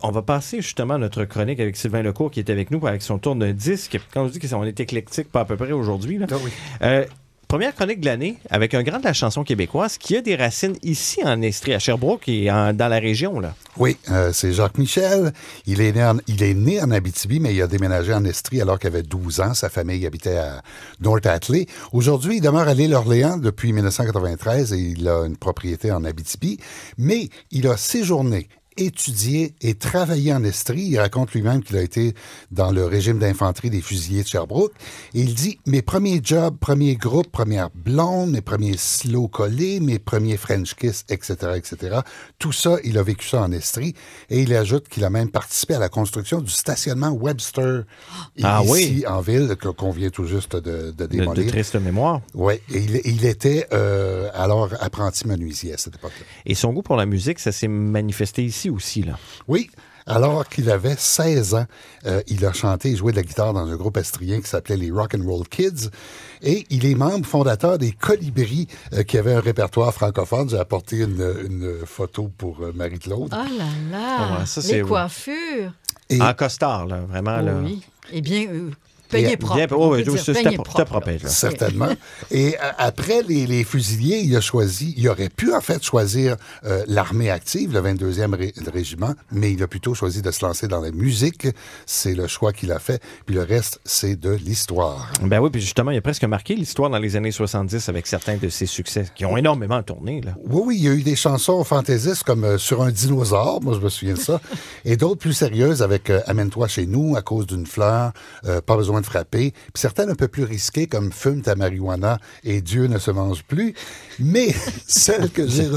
on va passer justement à notre chronique avec Sylvain Lecourt qui est avec nous avec son tour de disque. Quand on dit qu'on est éclectique, pas à peu près aujourd'hui. Là. Ah oui. Première chronique de l'année avec un grand de la chanson québécoise qui a des racines ici en Estrie, à Sherbrooke et dans la région. Là. Oui, c'est Jacques Michel. Il est né en Abitibi, mais il a déménagé en Estrie alors qu'il avait 12 ans. Sa famille habitait à North Atlee. Aujourd'hui, il demeure à l'Île-Orléans depuis 1993 et il a une propriété en Abitibi. Mais il a séjourné, étudié et travaillé en Estrie. Il raconte lui-même qu'il a été dans le régime d'infanterie des fusiliers de Sherbrooke. Et il dit, mes premiers jobs, premiers groupes, premières blondes, mes premiers slow collés, mes premiers French kiss, etc., etc. Tout ça, il a vécu ça en Estrie. Et il ajoute qu'il a même participé à la construction du stationnement Webster ici en ville, qu'on vient tout juste de démolir. De triste mémoire. Oui, et il était alors apprenti menuisier à cette époque-là. Et son goût pour la musique, ça s'est manifesté ici aussi, là. Oui, alors qu'il avait 16 ans, il a chanté et joué de la guitare dans un groupe estrien qui s'appelait les Rock and Roll Kids. Et il est membre fondateur des Colibris, qui avait un répertoire francophone. J'ai apporté une photo pour Marie-Claude. Oh là là! Ouais, ça, les coiffures! Et en costard, là, vraiment. Là. Oui, et bien... Payé propre. C'était propre. Certainement. Et après les fusiliers, il aurait pu en fait choisir l'armée active, le 22e régiment, mais il a plutôt choisi de se lancer dans la musique. C'est le choix qu'il a fait. Puis le reste, c'est de l'histoire. Ben oui, puis justement, il a presque marqué l'histoire dans les années 70 avec certains de ses succès qui ont énormément tourné. Là. Oui, il y a eu des chansons fantaisistes comme Sur un dinosaure, moi je me souviens de ça, et d'autres plus sérieuses avec Amène-toi chez nous, À cause d'une fleur, Pas besoin de frapper, puis certaines un peu plus risquées comme Fume ta marijuana et Dieu ne se mange plus, mais celle que j'ai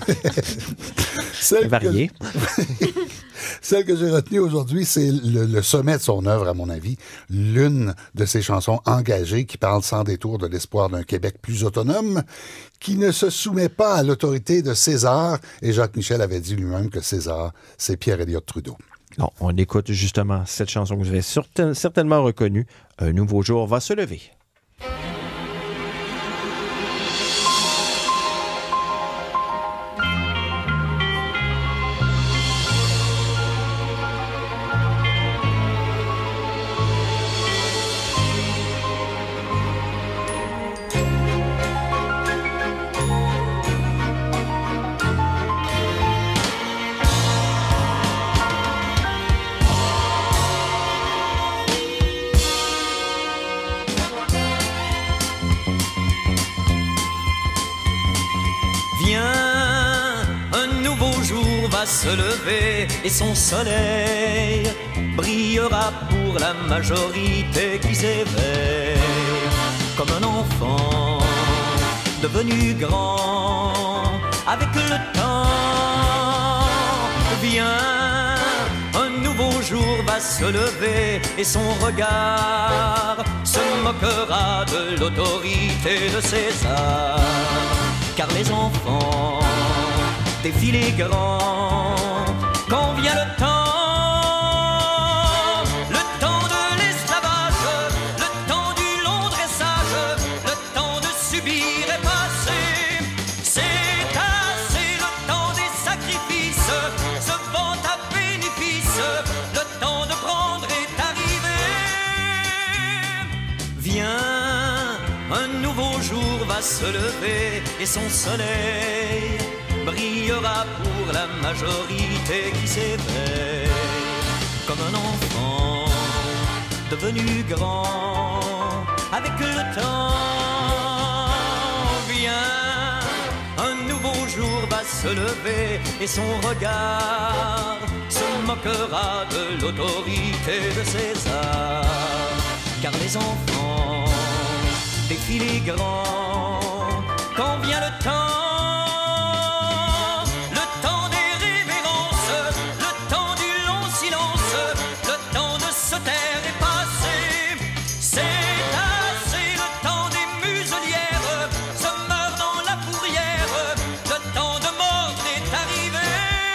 variée. Celle que j'ai retenue aujourd'hui, c'est le sommet de son œuvre, à mon avis. L'une de ses chansons engagées qui parle sans détour de l'espoir d'un Québec plus autonome, qui ne se soumet pas à l'autorité de César. Et Jacques Michel avait dit lui-même que César, c'est Pierre-Éliott Trudeau. Bon, on écoute justement cette chanson que vous avez certainement reconnue. Un nouveau jour va se lever. Se lever et son soleil brillera pour la majorité qui s'éveille comme un enfant devenu grand avec le temps. Viens, un nouveau jour va se lever et son regard se moquera de l'autorité de César, car les enfants défilés grands, quand vient le temps de l'esclavage, le temps du long dressage, le temps de subir est passé. C'est assez, le temps des sacrifices, se vend à bénéfice, le temps de prendre est arrivé. Viens, un nouveau jour va se lever et son soleil brillera pour la majorité qui s'éveille comme un enfant devenu grand avec le temps. Viens, un nouveau jour va se lever et son regard se moquera de l'autorité de César, car les enfants défilés grands, quand vient le temps des révérences, le temps du long silence, le temps de se taire est passé. C'est assez, le temps des muselières se meurt dans la fourrière, le temps de mordre est arrivé.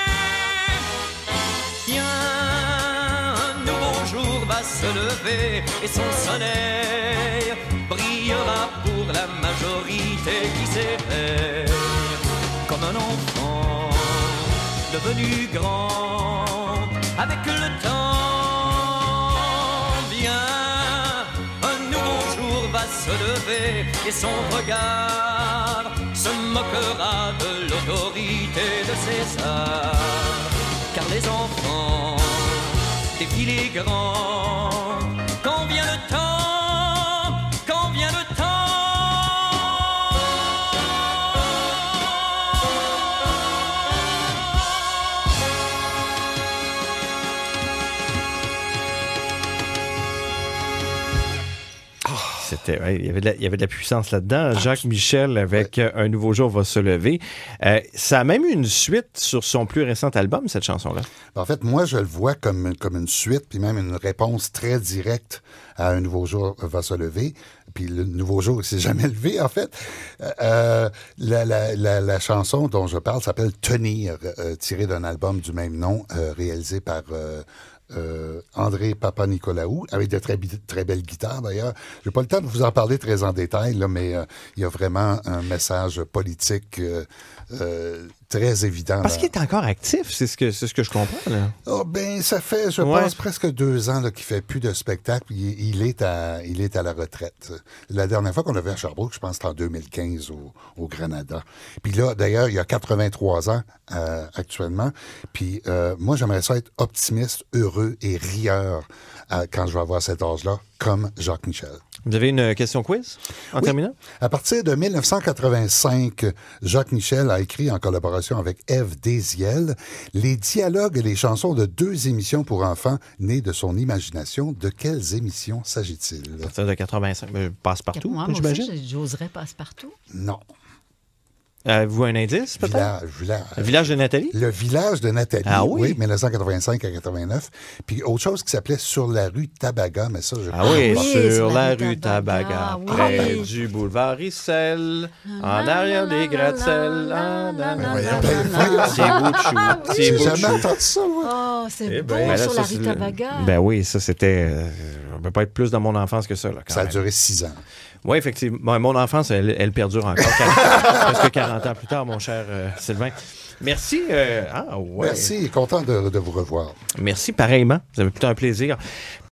Viens, un nouveau jour va se lever et son soleil brillera pour la majorité qui s'éveille comme un enfant devenu grand avec le temps vient. Un nouveau jour va se lever et son regard se moquera de l'autorité de César. Car les enfants défient les grands quand vient le temps, quand vient le temps. C'était, ouais, il y avait de la puissance là-dedans. Jacques Michel avec Un nouveau jour va se lever. Ça a même eu une suite sur son plus récent album, cette chanson-là. En fait, moi, je le vois comme une suite, puis même une réponse très directe à Un nouveau jour va se lever. Puis le nouveau jour, il s'est jamais levé, en fait. La chanson dont je parle s'appelle Tenir, tirée d'un album du même nom, réalisé par André Papanicolaou, avec de très belles guitares, d'ailleurs. J'ai pas le temps de vous en parler très en détail, là, mais il y a vraiment un message politique très évident. Parce qu'il est encore actif, c'est ce que je comprends, là. Oh, ben, ça fait, je pense, presque 2 ans là, qu'il fait plus de spectacle. Il est à la retraite. La dernière fois qu'on l'a vu à Sherbrooke, je pense que c'était en 2015 au Granada. Puis là, d'ailleurs, il a 83 ans actuellement. Puis moi, j'aimerais ça être optimiste, heureux et rieur quand je vais avoir cet âge-là, comme Jacques Michel. Vous avez une question quiz en terminant? À partir de 1985, Jacques Michel a écrit en collaboration avec Ève Désiel les dialogues et les chansons de 2 émissions pour enfants nées de son imagination. De quelles émissions s'agit-il? À partir de 85, Passe-Partout, Moi j'imagine? aussi, j'oserais Passe-Partout. Non. Avez-vous un indice, peut-être? Le village de Nathalie? Le village de Nathalie, ah, oui? 1985 à 89. Puis autre chose qui s'appelait Sur la rue Tabaga, mais ça, je sur la rue Tabaga, près du boulevard Issel, en arrière des gratte-ciel. J'ai jamais entendu ça, moi. Oh, c'est beau, sur la rue Tabaga. Ben oui, ça, c'était... Ça ne peut pas être plus dans mon enfance que ça, là, quand ça même. A duré 6 ans. Oui, effectivement. Mon enfance, elle perdure encore. Presque 40 ans plus tard, mon cher Sylvain. Merci. Merci, content de vous revoir. Merci, pareillement. Vous avez plutôt un plaisir.